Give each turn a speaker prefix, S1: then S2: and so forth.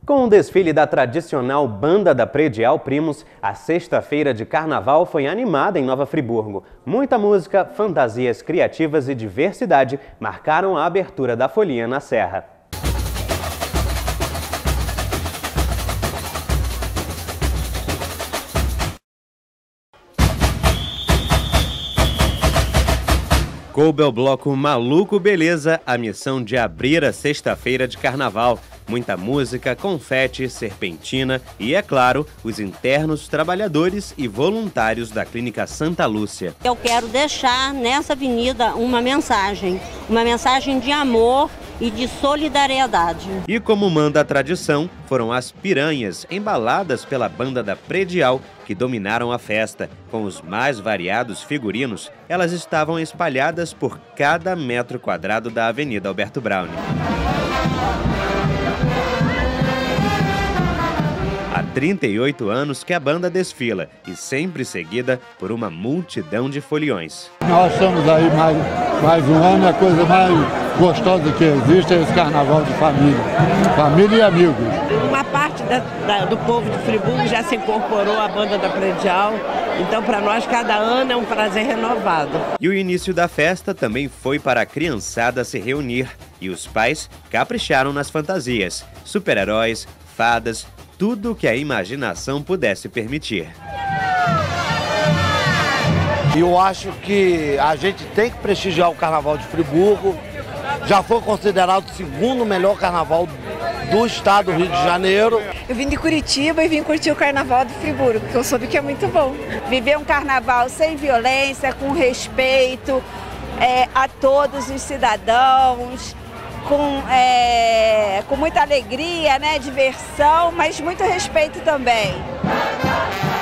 S1: Com o desfile da tradicional Banda da Predial Primos, a sexta-feira de carnaval foi animada em Nova Friburgo. Muita música, fantasias criativas e diversidade marcaram a abertura da folia na Serra. Coube ao bloco Maluco Beleza a missão de abrir a sexta-feira de carnaval. Muita música, confete, serpentina e, é claro, os internos, trabalhadores e voluntários da Clínica Santa Lúcia.
S2: Eu quero deixar nessa avenida uma mensagem de amor e de solidariedade.
S1: E como manda a tradição, foram as piranhas, embaladas pela Banda da Predial, que dominaram a festa. Com os mais variados figurinos, elas estavam espalhadas por cada metro quadrado da Avenida Alberto Browne. Há 38 anos que a banda desfila e sempre seguida por uma multidão de foliões.
S3: Nós estamos aí mais um ano, a coisa mais gostosa que existe é esse carnaval de família e amigos.
S4: Uma parte do povo de Friburgo já se incorporou à Banda da Predial, então para nós cada ano é um prazer renovado.
S1: E o início da festa também foi para a criançada se reunir e os pais capricharam nas fantasias, super-heróis, fadas, tudo que a imaginação pudesse permitir.
S5: Eu acho que a gente tem que prestigiar o Carnaval de Friburgo. Já foi considerado o segundo melhor carnaval do estado do Rio de Janeiro.
S6: Eu vim de Curitiba e vim curtir o Carnaval de Friburgo, porque eu soube que é muito bom. Viver um carnaval sem violência, com respeito a todos os cidadãos, com muita alegria, né, diversão, mas muito respeito também.